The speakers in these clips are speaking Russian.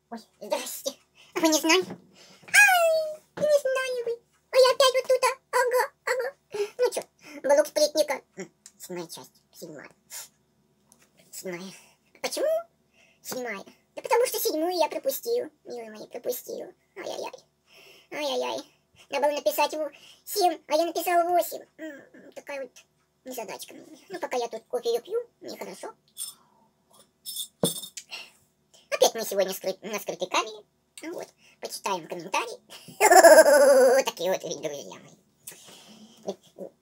Ой, здрасте. А вы не знали? Ай, не знали вы. А я опять вот тут, ага. Ну что, блок сплетника. 7-я часть, 7-я. 7-я. Почему 7-я? Да потому что 7-ю я пропустил, милые мои, пропустил. Ай-яй-яй. Надо было написать 7, а я написала 8. Такая вот незадачка. Ну, пока я тут кофе пью, мне хорошо. Опять мы сегодня на скрытой камере. Вот, почитаем комментарии. Такие вот, друзья мои.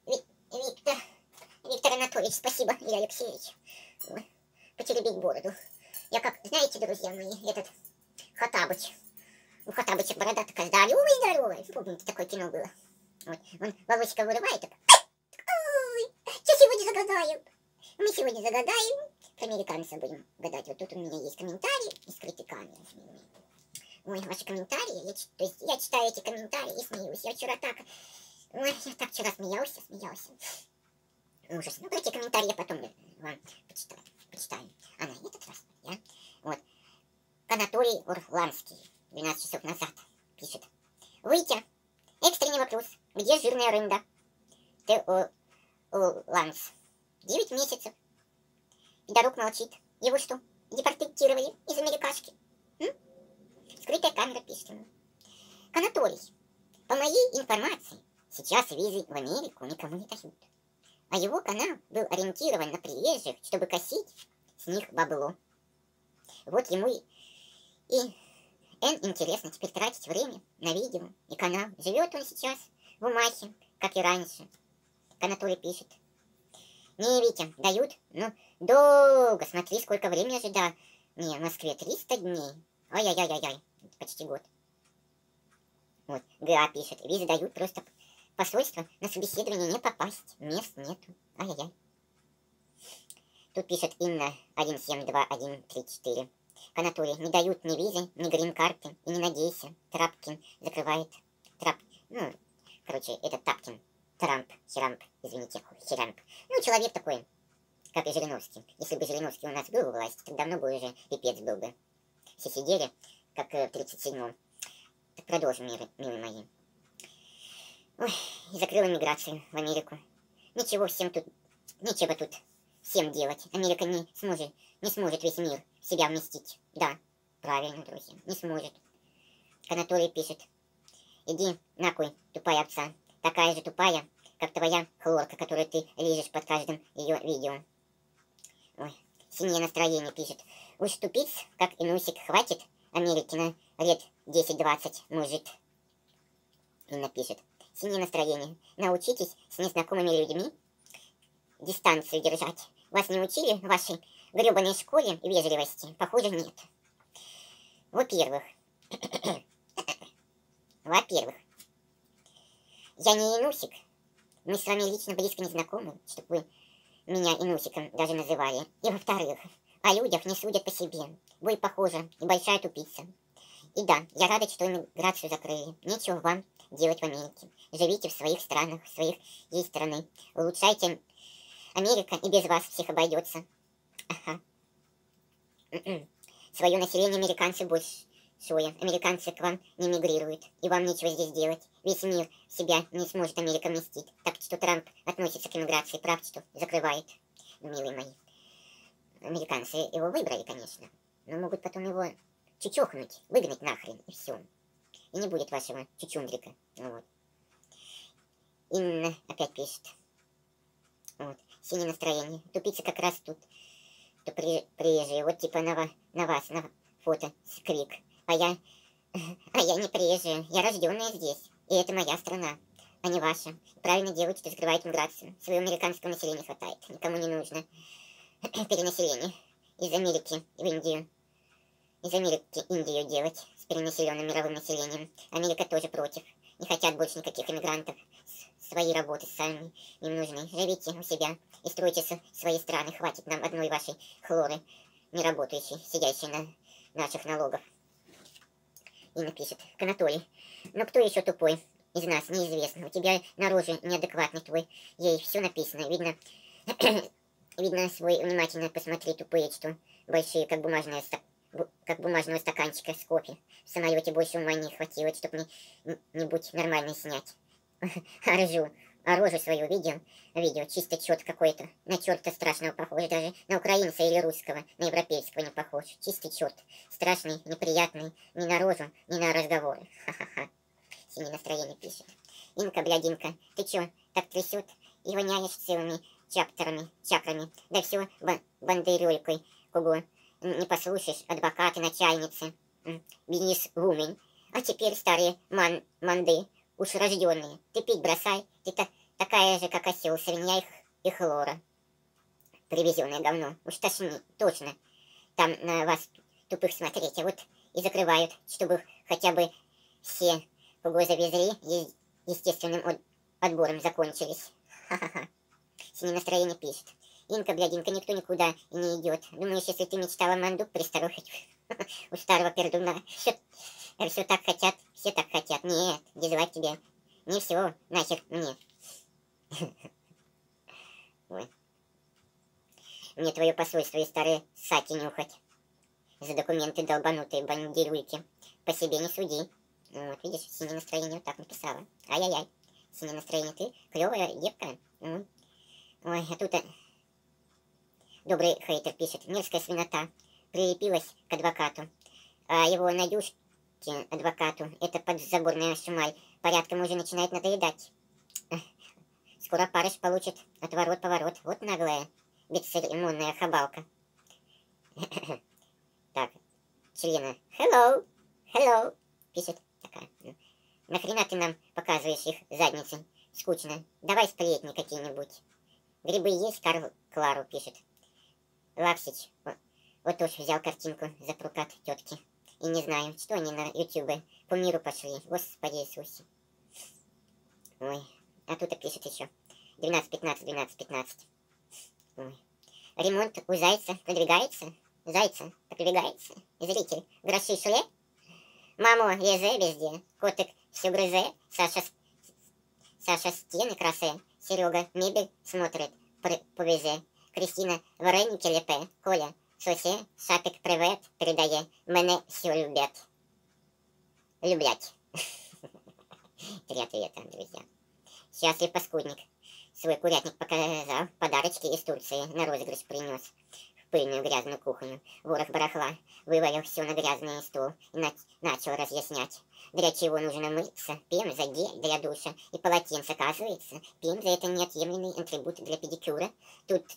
Виктор Анатольевич, спасибо, Илья Алексеевич. Потеребить бороду. Я как, знаете, друзья мои, этот Хоттабыч. У Хоттабыча борода такая здоровая. Помните, такое кино было? Вот, он волосика вырывает, так. Ой, что сегодня загадаем? Мы сегодня загадаем. Про американца будем гадать. Вот тут у меня есть комментарии и скрытый камеры. Ой, ваши комментарии. Я читаю эти комментарии и смеюсь. Я вчера так... Ой, я так вчера смеялся. Ужас. Ну, про эти комментарии я потом вам почитаю. А на этот раз я... Вот. Анатолий Урланский 12 часов назад пишет. Вытя. Экстренный вопрос. Где жирная рында? Ты Ланс. 9 месяцев. Пидорок молчит. Его что, депортировали из Америкашки? Скрытая камера пишет ему. Анатолий, по моей информации, сейчас визы в Америку никому не дают. А его канал был ориентирован на приезжих, чтобы косить с них бабло. Вот ему и интересно теперь тратить время на видео и канал. Живет он сейчас в Умахе, как и раньше. Анатолий пишет. Не, Витя, дают, но долго. Смотри, сколько времени ожидал. Не, в Москве 300 дней. Ай-яй-яй-яй, почти год. Вот, ГА пишет. Визы дают, просто посольство на собеседование не попасть. Мест нету. Ай-яй-яй. Тут пишет Инна 172134. Анатолий, не дают ни визы, ни грин-карты. И не надейся. Трапкин закрывает. Это Тапкин. Херамп, извините, Херамп. Ну, человек такой, как и Жириновский. Если бы Жириновский у нас был во власти, то давно бы уже пипец был бы. Все сидели, как в 37-м. Так продолжим, милые мои. Ой, и закрыла миграцию в Америку. Нечего тут всем делать. Америка не сможет весь мир в себя вместить. Да, правильно, друзья, не сможет. Анатолий пишет. Иди нахуй, тупая овца. Такая же тупая, как твоя хлорка, которую ты лижешь под каждым ее видео. Ой, синее настроение пишет. Уж тупиц, как и Нусик, хватит Америки на лет 10-20, может. Инна пишет. Синее настроение. Научитесь с незнакомыми людьми дистанцию держать. Вас не учили в вашей гребаной школе вежливости? Похоже, нет. Во-первых, я не Инусик. Мы с вами лично близко не знакомы, чтобы вы меня Инусиком даже называли. И во-вторых, о людях не судят по себе. Вы, похоже, и большая тупица. И да, я рада, что иммиграцию закрыли. Нечего вам делать в Америке. Живите в своих странах, в своих есть страны. Улучшайте Америка, и без вас всех обойдется. Ага. Свое население американцы больше. Американцы к вам не мигрируют, и вам нечего здесь делать. Весь мир себя не сможет Америка вместить. Так что Трамп относится к иммиграции, прав, что закрывает, милые мои. Американцы его выбрали, конечно, но могут потом его чучухнуть, выгнать нахрен, и все. И не будет вашего чучундрика. Вот. Инна опять пишет. Вот. Синее настроение. Тупица как раз тут. То приезжие. Вот типа на вас, на фото, крик. А я не приезжая, я рожденная здесь, и это моя страна, а не ваша. Правильно делаете, что закрываете миграцию. Своего американского населения хватает, никому не нужно перенаселение из Америки в Индию. Из Америки Индию делать с перенаселенным мировым населением. Америка тоже против, не хотят больше никаких иммигрантов. Свои работы сами им нужны. Живите у себя и стройте свои страны. Хватит нам одной вашей хлоры, не работающей, сидящей на наших налогах. И напишет. Анатолий. Но кто еще тупой из нас, неизвестно. У тебя на роже неадекватный твой. Ей все написано. Видно свой внимательно посмотри, тупые, что большие, как бумажная как бумажного стаканчика с кофе. В самолете больше ума не хватило, чтобы не-нибудь нормально снять. А рожу свою видел? Видео чисто черт какой-то. На черта страшного похож. Даже на украинца или русского, на европейского не похож. Чистый черт. Страшный, неприятный. Ни на рожу, ни на разговоры. Ха-ха-ха. Синий настроение пишет. Инка, блядинка, ты чё, так трясет? И воняешь целыми чакрами. Да все бандерёлькой. Кого не послушаешь, адвокаты, начальницы. Бизнес вумен. А теперь старые манды, уж рожденные. Ты пить бросай, ты такая же, как осел, свинья и хлора. Привезенное говно. Уж точно. Там на вас тупых смотреть, а вот и закрывают, чтобы хотя бы все, кого завезли, естественным отбором закончились. Ха-ха-ха. Синий настроение пишет. Инка, блядинка, никто никуда и не идет. Думаешь, если ты мечтала мандук пристарухать у старого пердуна, все так хотят, все так хотят. Нет, дизлайк тебе. Не все, нахер мне. Ой. Мне твое посольство и старые саки нюхать. За документы долбанутые бандерульки. По себе не суди. Вот, видишь, синее настроение вот так написала. Ай-яй-яй. Синее настроение, ты клевая девка. Ой, а тут добрый хейтер пишет. Мерзкая свинота прилепилась к адвокату. А его Надюшке, адвокату, это подзаборная шумаль, порядком уже начинает надоедать. Скоро парыш получит отворот-поворот. Вот наглая, бесцеремонная хабалка. Так, члена. Hello, пишет такая. Нахрена ты нам показываешь их задницы? Скучно. Давай сплетни какие-нибудь. Грибы есть, Клару пишет. Лаксич. Вот уж взял картинку за прокат тетки. И не знаю, что они на ютубе по миру пошли. Господи Иисусе. Ой. А тут и пишет еще. 12-15. Ой. Ремонт у Зайца продвигается. Зайца продвигается. Зритель. Гроши шле. Мамо, езе везде. Котик все грызе. Саша стены красе. Серега мебель смотрит. Повезе. Кристина вареники лепе. Коля сосе. Шапик привет передає. Мене все любят. Люблять. 3 ответа, друзья. Счастлив паскудник. Свой курятник показал. Подарочки из Турции на розыгрыш принес. В пыльную грязную кухню. Ворох барахла. Вывалил все на грязный стол. И начал разъяснять. Для чего нужно мыться? Пемза, гель для душа и полотенце. Оказывается, пемза — это неотъемлемый атрибут для педикюра. Тут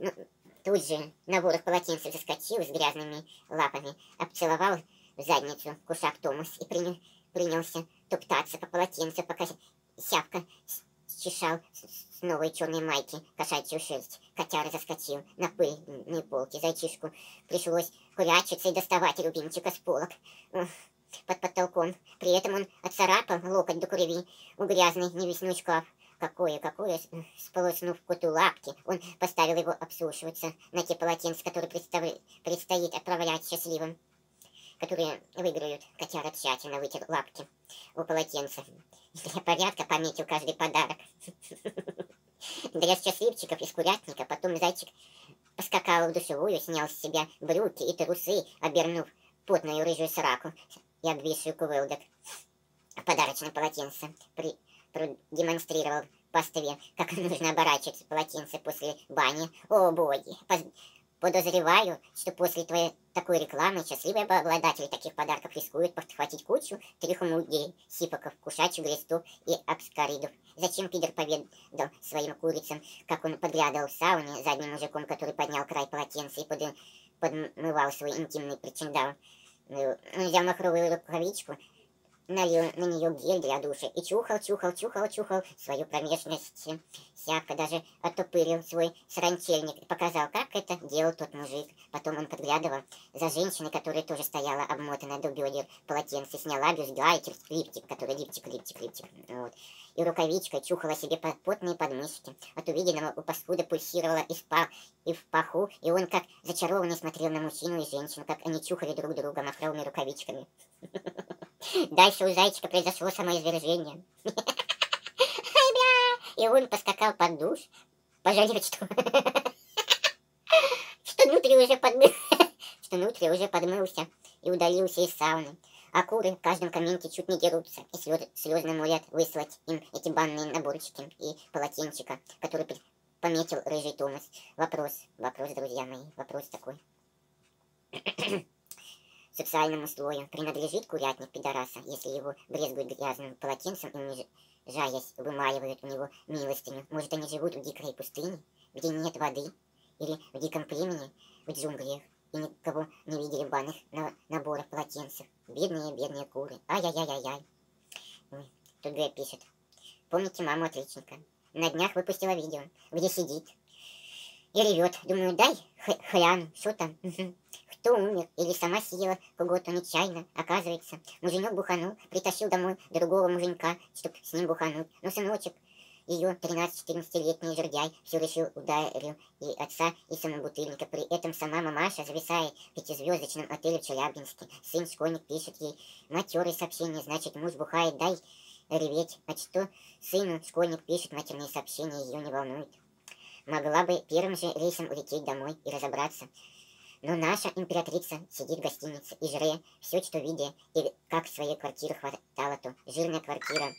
же на ворох полотенца заскочил с грязными лапами, обцеловал в задницу кушак Томас и принялся топтаться по полотенцу, пока сявка счищал с новой черной майки кошачью шерсть. Котяра заскочил на пыльные полки. Зайчишку пришлось курячиться и доставать любимчика с полок под потолком. При этом он отцарапал локоть до крови у грязной невесной шкаф. Какое, сполоснув коту лапки, он поставил его обсушиваться на те полотенца, которые предстоит отправлять счастливым, которые выиграют. Котяра тщательно вытер лапки у полотенца. Для порядка пометил каждый подарок. Для счастливчиков из курятника. Потом зайчик поскакал в душевую, снял с себя брюки и трусы, обернув потную рыжую сраку и обвисшую кувылдок. Подарочное полотенце продемонстрировал пастве, как нужно оборачиваться полотенце после бани. О, боги! Подозреваю, что после такой рекламы счастливые обладатели таких подарков рискуют подхватить кучу трихомудей, сипоков, кушачью глистов и абскаридов. Зачем пидор поведал своим курицам, как он подглядывал в сауне за одним мужиком, который поднял край полотенца и подмывал свой интимный причиндал. Он взял махровую рукавичку, налил на нее гель для душа и чухал свою промежность. Сявка даже оттопырил свой сранчельник и показал, как это делал тот мужик. Потом он подглядывал за женщиной, которая тоже стояла обмотанная до бедер полотенце, сняла бюстгальтер, лифчик, который лифчик. Вот. И рукавичкой чухала себе потные подмышки. От увиденного у паскуда пульсировала и в паху, и он как зачарованный смотрел на мужчину и женщину, как они чухали друг друга махровыми рукавичками. Дальше у зайчика произошло самоизвержение. И он поскакал под душ, пожалел, что внутри уже что Нутри уже подмылся и удалился из сауны. А куры в каждом комменте чуть не дерутся и слезно молят выслать им эти банные наборчики и полотенчика, который пометил рыжий Томас. Вопрос, друзья мои, вопрос такой. Социальному слою принадлежит курятник пидораса, если его брезгуют грязным полотенцем и унижаясь, вымаливают у него милостыню? Может, они живут в дикой пустыне, где нет воды, или в диком племени, в джунглях, и никого не видели банных наборов полотенцев? Бедные куры. Ай-яй-яй-яй-яй. Тут Г пишет. Помните маму отличника? На днях выпустила видео, где сидит и ревет. Думаю, дай хляну, что там? Кто умер или сама съела кого-то нечаянно. Оказывается, муженек буханул, притащил домой другого муженька, чтоб с ним бухануть. Но сыночек, ее 13-14-летний жердяй, все решил, ударил и отца, и самобутыльника. При этом сама мамаша зависает в пятизвездочном отеле в Челябинске. Сын, школьник, пишет ей матерые сообщения, значит, муж бухает, дай реветь. А что сыну школьник пишет матерные сообщения, ее не волнует. Могла бы первым же рейсом улететь домой и разобраться. Но наша императрица сидит в гостинице и жре все, что видя, и как в своей квартире хватало, то жирная квартира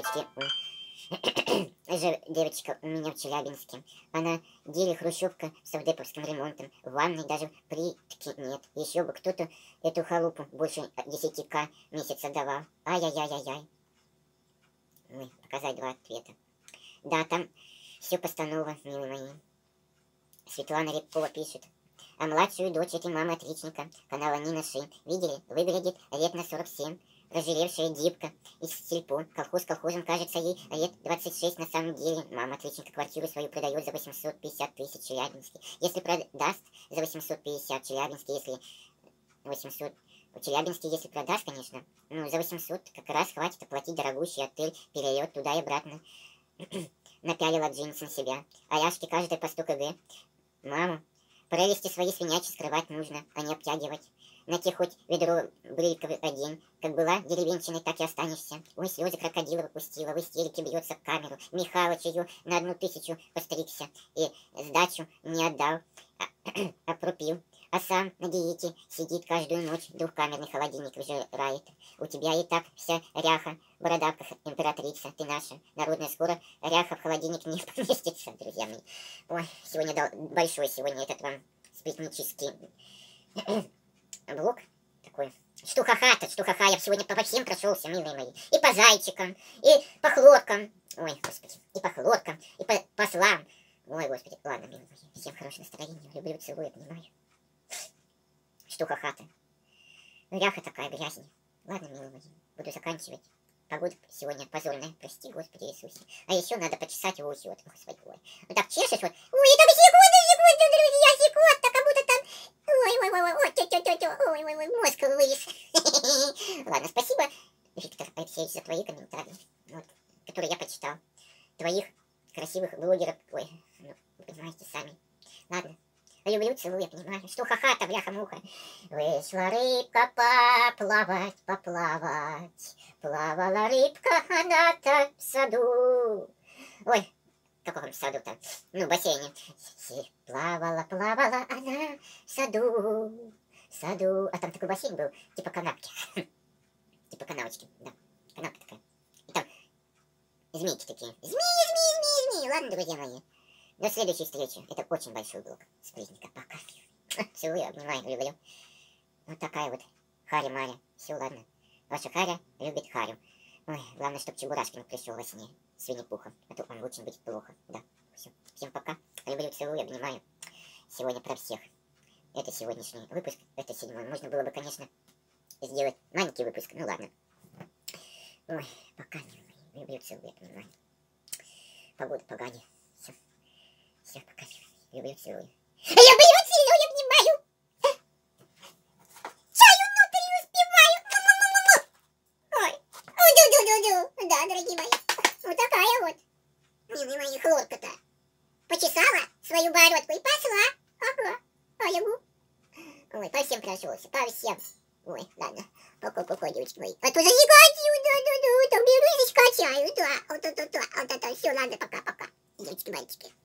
девочка у меня в Челябинске. А на деле хрущевка с совдеповским ремонтом. В ванной даже плитки нет. Еще бы кто-то эту халупу больше 10к месяца давал. Ай-яй-яй-яй-яй. Показать два ответа. Да, там все постанова, милые мои. Светлана Рябкова пишет. А младшую дочь этой мамы отличника, канала Нина Ши, видели? Выглядит лет на 47. Разжиревшая дипка из сельпо. Колхоз колхозом, кажется, ей лет 26 на самом деле. Мама отличника квартиру свою продает за 850 тысяч в Челябинске. Если продаст за 850 в Челябинске, если 800... В Челябинске, если продаст, конечно, ну, за 800 как раз хватит оплатить дорогущий отель, перелет туда и обратно. Напялила джинсы на себя. А Яшке каждый по 100 кг. Маму, прелести свои свинячьи скрывать нужно, а не обтягивать. На те хоть ведро брыльковый одень. Как была деревенщиной, так и останешься. Ой, слезы крокодила выпустила, в истерике бьется в камеру. Михалыч ее на 1000 постригся и сдачу не отдал, а пропил. А сам на диете сидит каждую ночь, двухкамерный холодильник выжирает. У тебя и так вся ряха, бородавка, императрица, ты наша. Народная, скоро ряха в холодильник не поместится, друзья мои. Ой, сегодня дал большой сегодня этот вам сплетнический блок такой. Штуха-ха, я сегодня по всем прошелся, милые мои. И по зайчикам, и по хлоркам. Ой, господи, и по хлоркам, и по послам. Ой, господи, ладно, милые мои. Всем хорошего настроения. Люблю, целую, обнимаю. Штуха-хата. Ряха такая, грязня. Ладно, милые мои, буду заканчивать. Погода сегодня позорная, прости, Господи Иисусе. А еще надо почесать ухи, вот, Господи, ой. Вот так чешешь, вот. Ой, там секунду, друзья, секунда, как будто там... Ой, мозг вылез. Ладно, спасибо, Виктор Алексеевич, за твои комментарии, вот, которые я почитал. Твоих красивых блогеров, ой, ну, вы понимаете сами. Ладно. Люблю, целую, понимаю. Что ха-ха-то, бляха-муха. Вышла рыбка поплавать. Плавала рыбка она-то в саду. Ой, в каком саду-то? Ну, в бассейне. Плавала она в саду. А там такой бассейн был, типа канавки. Типа канавочки, да. Канавка такая. И там змейки такие. Змеи. Ладно, друзья мои. До следующей встречи. Это очень большой блок. Сплетника. Пока. Целую, обнимаю, люблю. Вот такая вот Харя-Маря. Все, ладно. Ваша Харя любит Харю. Ой, главное, чтобы Чебурашкин пришел во сне с Винни-Пухом. А то он очень будет плохо. Да. Все. Всем пока. Люблю, целую, обнимаю. Сегодня про всех. Это сегодняшний выпуск. Это 7-й. Можно было бы, конечно, сделать маленький выпуск. Ну ладно. Ой, пока. Люблю, целую, обнимаю. Погода погади. Все, пока. Люблю, целую. Люблю, целую, обнимаю. Чаю внутрь успеваю. Ой. Ду-ду-ду-ду. Да, дорогие мои. Вот такая вот. Милые мои, хлорка-то. Почесала свою бородку и пошла. Ага. Ой, по всем прошелся, по всем. Ой, ладно. Пока, девочки мои. А то зажигайте. Да. Там беру и скачаю. Да. Вот это. Все, ладно, пока. Девочки, мальчики.